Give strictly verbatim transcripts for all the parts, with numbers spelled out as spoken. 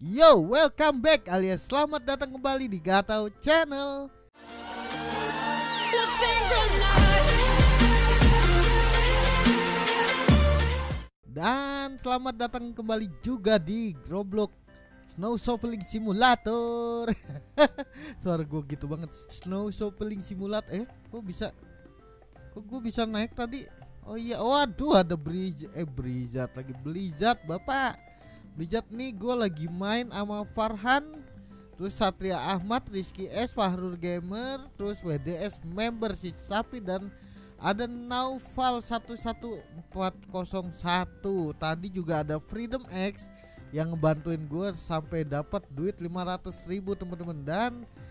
Yo, welcome back alias selamat datang kembali di Gatau Channel. Dan selamat datang kembali juga di Roblox Snow Shoveling Simulator. Suara gue gitu banget. Snow Shoveling Simulator. Eh, kok bisa? Kok gue bisa naik tadi? Oh iya, waduh ada Blizzard, eh Blizzard lagi Blizzard, Bapak. Blizzard nih gue lagi main sama Farhan, terus Satria Ahmad, Rizky S, Fahrul Gamer, terus W D S member si Sapi, dan ada Naufal satu satu empat nol satu. Tadi juga ada Freedom X yang ngebantuin gue sampai dapat duit lima ratus ribu teman-teman. Dan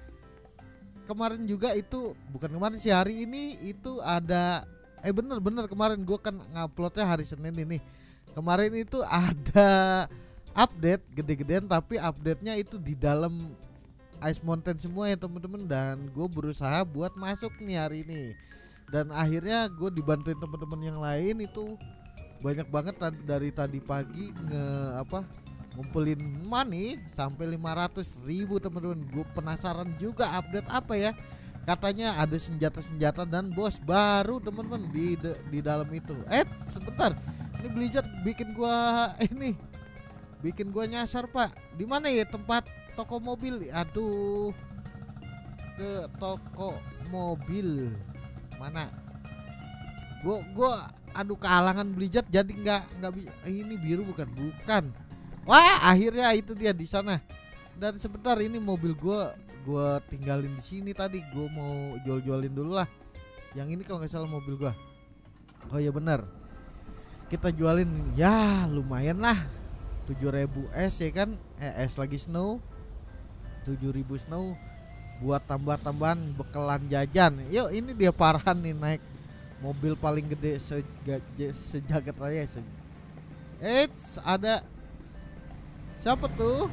kemarin juga itu, bukan kemarin sih, hari ini itu ada Eh bener-bener kemarin gue kan nguploadnya hari Senin ini. Kemarin itu ada update gede-gedean, tapi update-nya itu di dalam Ice Mountain semua ya temen-temen. Dan gue berusaha buat masuk nih hari ini. Dan akhirnya gue dibantuin temen-temen yang lain itu banyak banget dari tadi pagi nge apa ngumpulin money sampai lima ratus ribu temen-temen. Gue penasaran juga update apa ya. Katanya ada senjata-senjata dan bos baru teman-teman di di dalam itu. Eh sebentar, ini Blizzard bikin gua ini, bikin gua nyasar Pak. Di mana ya tempat toko mobil? Aduh, ke toko mobil mana? Gua gua aduh kehalangan Blizzard jadi nggak nggak bisa. Ini biru bukan bukan. Wah akhirnya itu dia di sana. Dan sebentar, ini mobil gua gue tinggalin di sini tadi. Gue mau jual-jualin dulu lah. Yang ini kalau nggak salah mobil gue. Oh iya benar, kita jualin ya lumayan lah, tujuh ribu es ya kan. Eh es lagi snow, tujuh ribu snow buat tambah-tambahan bekalan jajan. Yuk ini dia Farhan nih naik mobil paling gede sejagat raya. Eits, ada siapa tuh?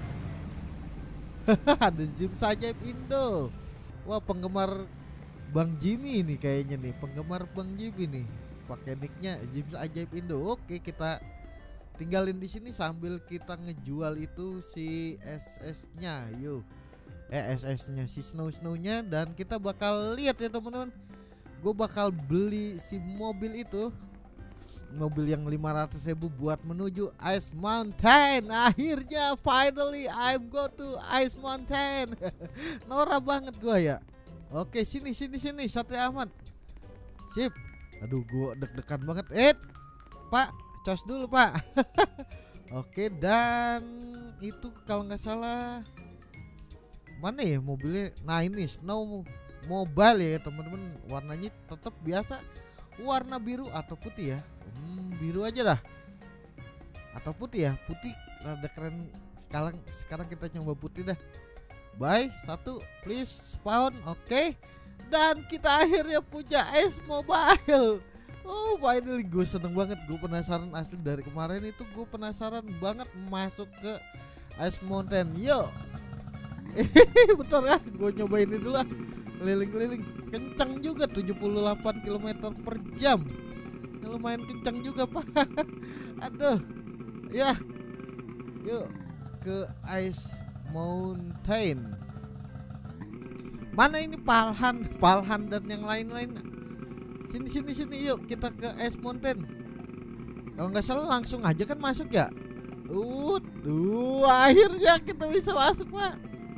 Ada Jim Ajaib Indo. Wah penggemar Bang Jimmy ini kayaknya nih, penggemar Bang Jimmy nih. Pakai nicknya Jim Ajaib Indo. Oke, kita tinggalin di sini sambil kita ngejual itu si S S-nya. Yuk. Eh S S-nya si Snow-Snow-nya, dan kita bakal lihat ya teman-teman. Gue bakal beli si mobil itu. Mobil yang lima ratus ribu buat menuju Ice Mountain. Akhirnya finally I'm go to Ice Mountain. Norak banget gua ya. Oke sini sini sini Satria Ahmad. Sip. Aduh gua deg-degan banget. Eh Pak, cos dulu Pak. Oke, dan itu kalau nggak salah mana ya mobilnya. Nah ini Snow Mobile ya teman-teman. Warnanya tetap biasa, warna biru atau putih ya. Hmm, biru aja dah, atau putih ya, putih rada keren. Sekarang sekarang kita coba putih dah. Buy satu please spawn. Oke, okay. Dan kita akhirnya punya Ice Mobile. Oh finally, gue seneng banget. Gue penasaran asli dari kemarin itu, gue penasaran banget masuk ke Ice Mountain. Yo bentar ya, gue nyobain ini dulu lah. Keliling-keliling kencang juga, tujuh puluh delapan kilometer per jam. Lumayan kencang juga Pak. Aduh ya, yuk ke Ice Mountain. Mana ini Farhan, Farhan dan yang lain-lain. Sini sini sini, yuk kita ke Ice Mountain. Kalau nggak salah langsung aja kan masuk ya. Uh, uh akhirnya kita bisa masuk Pak.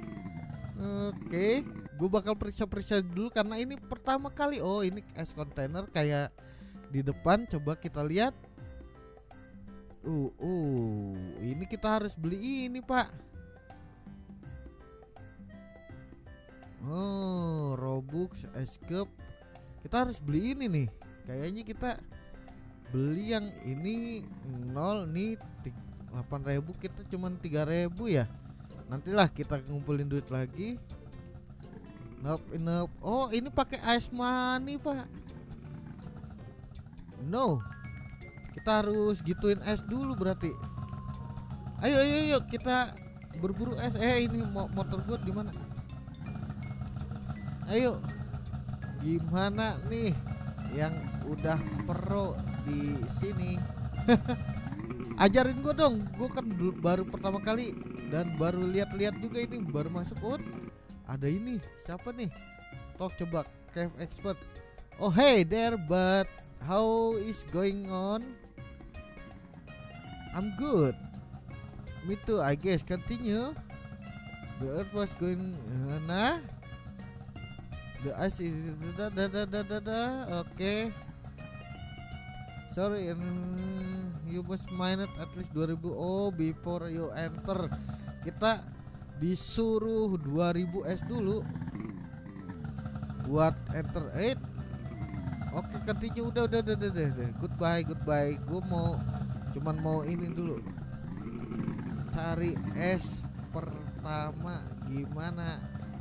Oke, gue bakal periksa-periksa dulu karena ini pertama kali. Oh ini ice container kayak di depan, coba kita lihat. Uh, uh, ini kita harus beli ini Pak. Oh, Robux Escape. Kita harus beli ini nih. Kayaknya kita beli yang ini nol nih, delapan ribu, kita cuman tiga ribu ya. Nantilah kita ngumpulin duit lagi. Nope, nope. Oh, ini pakai ice money Pak. No, kita harus gituin es dulu berarti. Ayo ayo ayo kita berburu es. Eh ini motor gue di mana? Ayo, gimana nih yang udah pro di sini? Ajarin gue dong, gue kan baru pertama kali dan baru lihat-lihat juga ini, baru masuk. Oh, ada ini, siapa nih? Tok coba cave expert. Oh hey there, but how is going on? I'm good. Me too, I guess. Continue. The earth was going, nah. The ice is da da da da da da. Oke. Sorry, um, you must mine it at least dua ribu. Oh, before you enter. Kita disuruh dua ribu es dulu buat enter eight. Oke, continue. Udah udah udah udah, udah. Goodbye, goodbye. Gue mau cuman mau ini dulu. Cari es pertama gimana?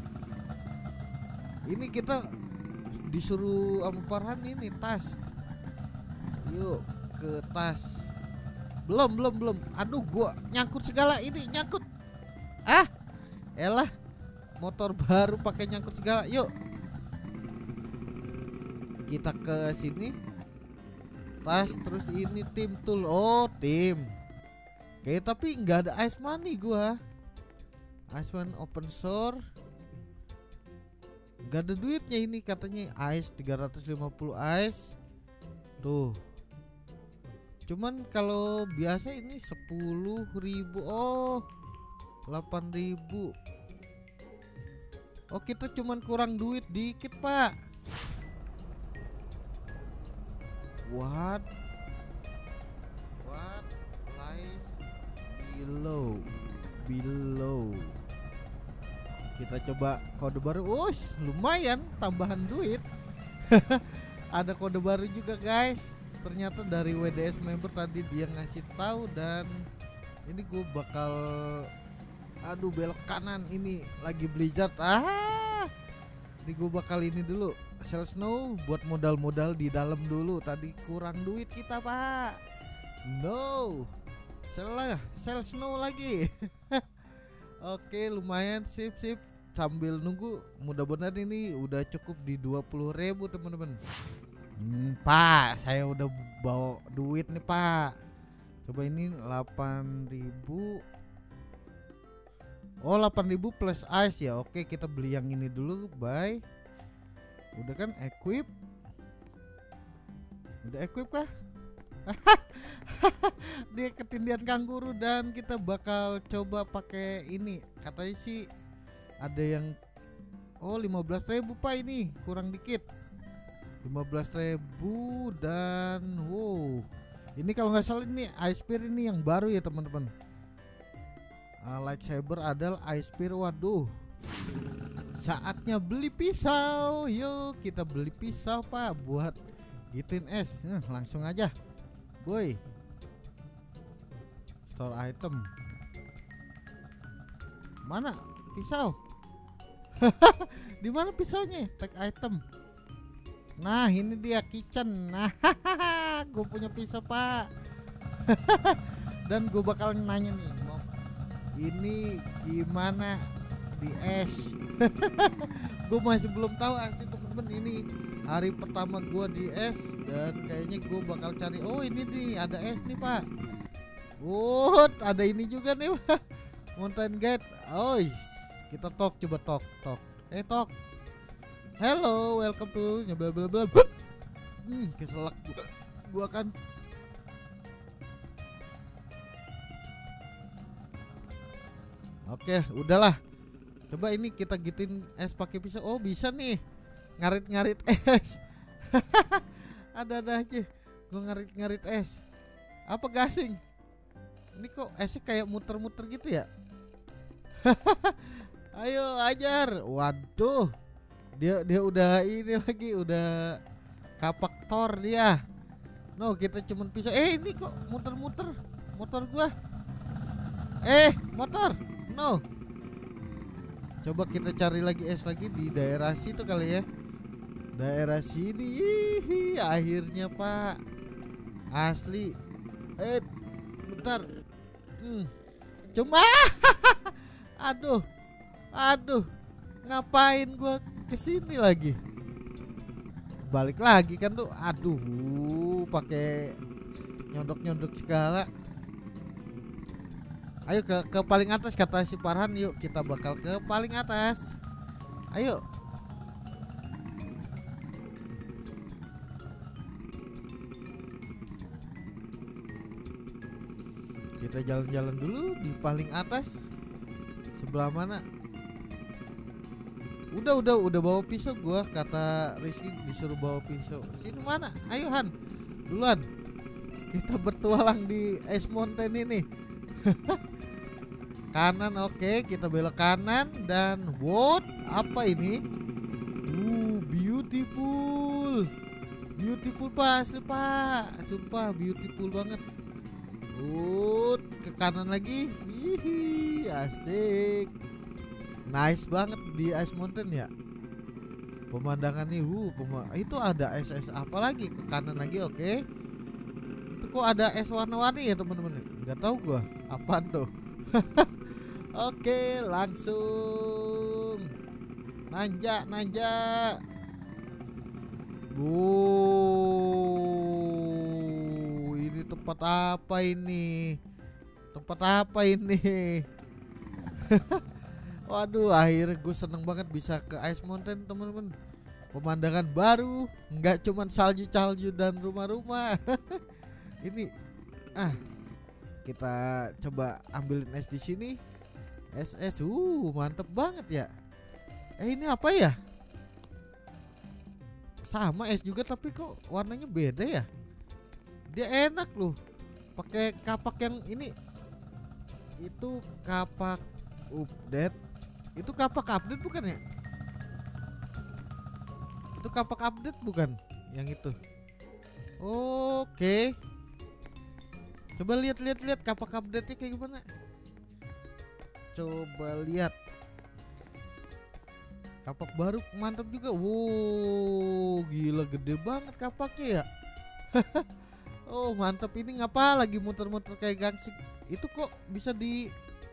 Ini kita disuruh sama Farhan ini tas. Yuk ke tas. Belum belum belum. Aduh, gua nyangkut segala ini, nyangkut. Ah, elah. Motor baru pakai nyangkut segala. Yuk. Kita ke sini. Tas terus ini tim tool. Oh, tim. Oke, tapi nggak ada ice money gua. Ice money open source. Gak ada duitnya ini katanya. Ice tiga ratus lima puluh ice. Tuh. Cuman kalau biasa ini sepuluh ribu. Oh, delapan ribu. Oh, kita cuman kurang duit dikit, Pak. What? What lies below? Below. Kita coba kode baru. Us, lumayan tambahan duit. Ada kode baru juga, guys. Ternyata dari W D S member tadi dia ngasih tahu, dan ini gue bakal, aduh, belok kanan, ini lagi blizzard. Ah, ini gue bakal ini dulu, sell snow buat modal-modal di dalam dulu. Tadi kurang duit kita, Pak. No, sell lah, sell snow lagi. Oke, lumayan, sip sip. Sambil nunggu, mudah-mudahan ini udah cukup di dua puluh ribu, teman-teman. Hmm, Pak, saya udah bawa duit nih, Pak. Coba ini delapan ribu. Oh, delapan ribu plus ice ya. Oke, kita beli yang ini dulu, bye. Udah kan equip. Udah equip kah? Dia ketindihan kanguru, dan kita bakal coba pakai ini. Katanya sih ada yang, oh, lima belas ribu, Pak, ini kurang dikit. lima belas ribu, dan wow, ini kalau nggak salah ini ice spear ini yang baru ya, teman-teman. uh, Lightsaber adalah ice spear. Waduh, saatnya beli pisau. Yuk kita beli pisau, Pak, buat gituin es. Nah, langsung aja, boy. Store item. Mana pisau? Di mana pisaunya? Take item. Nah, ini dia kitchen. Nah, gue punya pisau, Pak. Dan gue bakal nanya nih, mau ini gimana di es? Gue masih belum tahu asli, temen-temen. Ini hari pertama gue di es, dan kayaknya gue bakal cari. Oh, ini nih ada es nih, Pak. Oh, ada ini juga nih, Pak. Mountain Gate. Oh, kita talk, coba talk, talk. Eh, talk. Hello, welcome to bla bla bla. Hmm, keselak gua. Gua kan. Oke, udahlah. Coba ini kita gituin es pakai pisau. Oh, bisa nih. Ngarit-ngarit es. Ada-ada aja. Gua ngarit-ngarit es. Apa gasing? Ini kok esnya kayak muter-muter gitu ya? Ayo ajar. Waduh. Dia dia udah ini lagi, udah kapak Thor dia. No, kita cuman pisau. Eh, ini kok muter-muter motor gua. Eh, motor. No. Coba kita cari lagi es lagi di daerah situ kali ya. Daerah sini. Hihi, akhirnya, Pak. Asli. Eh, bentar. Hmm. Cuma aduh. Aduh. Ngapain gua kesini lagi? Balik lagi kan tuh. Aduh, pakai nyondok-nyondok segala. Ayo ke ke paling atas kata si Farhan. Yuk kita bakal ke paling atas. Ayo. Kita jalan-jalan dulu di paling atas. Sebelah mana? Udah udah udah bawa pisau gua, kata Rizky disuruh bawa pisau. Sini mana? Ayo Han. Duluan. Kita bertualang di Ice Mountain ini. Kanan, oke, okay. Kita belok kanan dan what? Apa ini? Uh, beautiful. Beautiful Pak, Pak. Sumpah beautiful banget. Uh, ke kanan lagi. Hihi, asik. Nice banget di Ice Mountain ya. Pemandangan nih, uh, pema itu ada es es apa lagi ke kanan lagi, oke. Okay. Itu kok ada es warna-warni ya teman-teman? Nggak tahu gua, apaan tuh? Oke, langsung nanjak nanjak. Wow, ini tempat apa ini? Tempat apa ini? Waduh, akhirnya gue seneng banget bisa ke Ice Mountain teman-teman. Pemandangan baru, nggak cuman salju-salju dan rumah-rumah. Ini, ah, kita coba ambilin es di sini. Es es, uh, mantep banget ya. Eh ini apa ya? Sama es juga tapi kok warnanya beda ya? Dia enak loh. Pakai kapak yang ini. Itu kapak update. Itu kapak update bukan ya? Itu kapak update bukan? Yang itu. Oke. Coba lihat-lihat lihat kapak update-nya kayak gimana? Coba lihat. Kapak baru mantap juga. Wow, gila gede banget kapaknya ya. Oh, mantap. Ini ngapa lagi muter-muter kayak gangsing? Itu kok bisa di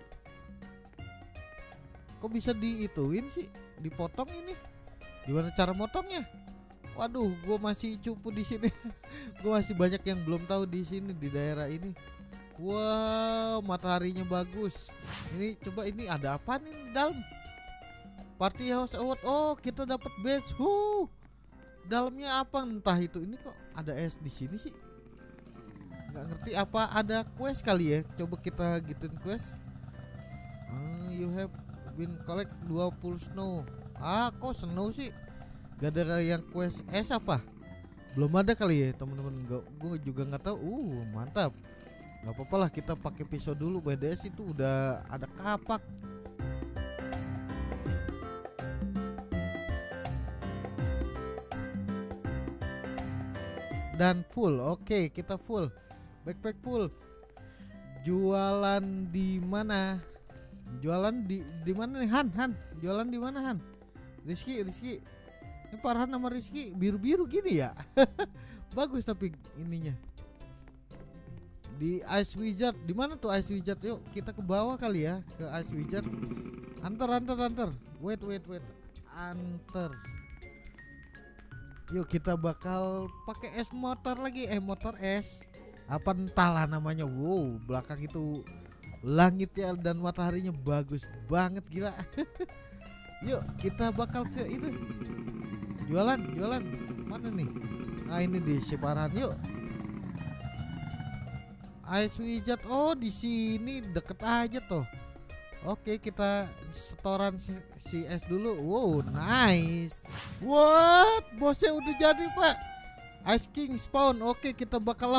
Kok bisa diituin sih? Dipotong ini. Gimana cara motongnya? Waduh, gue masih cupu di sini. Gue masih banyak yang belum tahu di sini di daerah ini. Wow, mataharinya bagus. Ini coba ini ada apa nih di dalam? Party House Award. Oh, kita dapat badge. Huh. Dalamnya apa entah itu. Ini kok ada es di sini sih? Nggak ngerti apa ada quest kali ya. Coba kita gituin quest. Uh, you have been collect dua puluh snow. Ah, kok snow sih? Gak ada yang quest es apa? Belum ada kali ya teman-teman. Gue juga nggak tahu. Uh, mantap. Gak apa-apa lah, kita pakai pisau dulu. B D S itu udah ada kapak. Dan full. Oke, kita full. Backpack full. Jualan di mana? Jualan di di mana nih Han? Han, jualan di mana Han? Rizky, Rizky. Ini Farhan sama Rizky biru-biru gini ya. Bagus tapi ininya. Di Ice Wizard, di mana tuh Ice Wizard? Yuk kita ke bawah kali ya, ke Ice Wizard. Antar, antar, antar. Wait, wait, wait. Antar. Yuk kita bakal pakai es motor lagi, eh motor es. Apa entahlah namanya. Wow, belakang itu langitnya dan mataharinya bagus banget gila. Yuk kita bakal ke ini. Jualan, jualan. Mana nih? Nah ini di Farhan. Yuk. Ice Wizard, oh di sini deket aja tuh. Oke, kita setoran si, si es dulu. Wow, nice. What? Bosnya udah jadi pak. Ice King spawn. Oke, kita bakal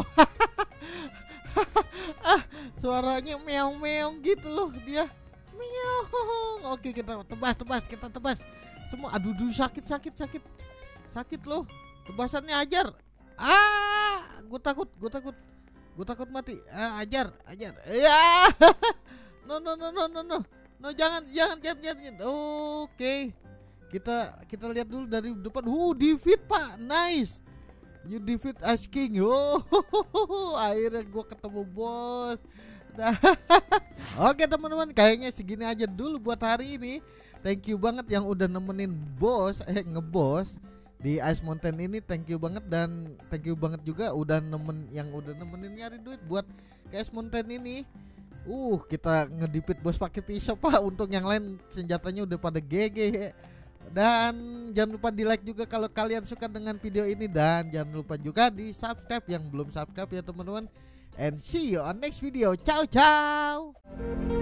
ah, suaranya meong-meong gitu loh dia. Meong. Oke, kita tebas, tebas, kita tebas. Semua, aduh, aduh sakit, sakit, sakit, sakit loh. Tebasannya ajar. Ah, gue takut, gue takut. Gue takut mati. Ah, ajar, ajar. Ya. No, no, no, no, no, no. No, jangan, jangan, jangan, jangan. Oke. Okay. Kita kita lihat dulu dari depan. Uh, defeat, Pak. Nice. You defeat Ice King. Oh, akhirnya gue ketemu bos. Nah. Oke, teman-teman, kayaknya segini aja dulu buat hari ini. Thank you banget yang udah nemenin bos, eh ngebos di Ice Mountain ini. Thank you banget, dan thank you banget juga udah nemen yang udah nemenin nyari duit buat ke Ice Mountain ini. Uh, kita ngedipit bos pakai pisau Pak. Untuk yang lain senjatanya udah pada G G. Dan jangan lupa di like juga kalau kalian suka dengan video ini. Dan jangan lupa juga di subscribe yang belum subscribe ya teman-teman. And see you on next video. Ciao ciao.